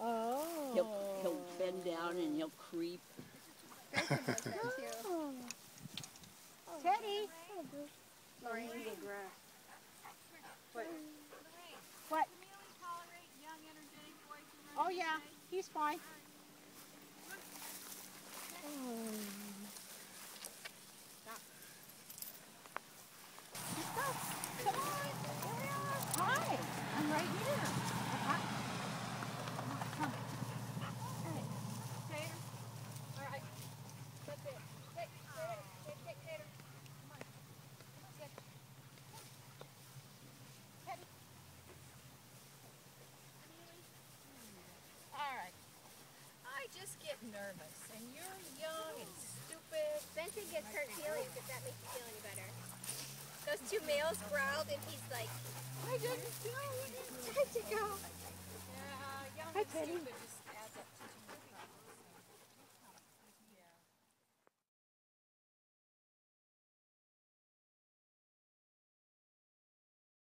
Oh. He'll bend down and he'll creep. Grayson does that too. Oh. Teddy. Lorraine. Eating grass. What? What? Can Amelie tolerate young, energetic boys who run Oh in yeah, the day? he's fine. Come on. Here we are. Hi. I'm right here. Come. Tater. All right. That's it. Sit. Sit, Tater. Come on. Sit. Teddy. Amelie. All right. I just get nervous, and you're young and stupid. Benson gets hurt feelings if that makes you feel any better. Those two males growled and he's like, I didn't know. it's time to go. Yeah, young Hi, and Teddy. stupid is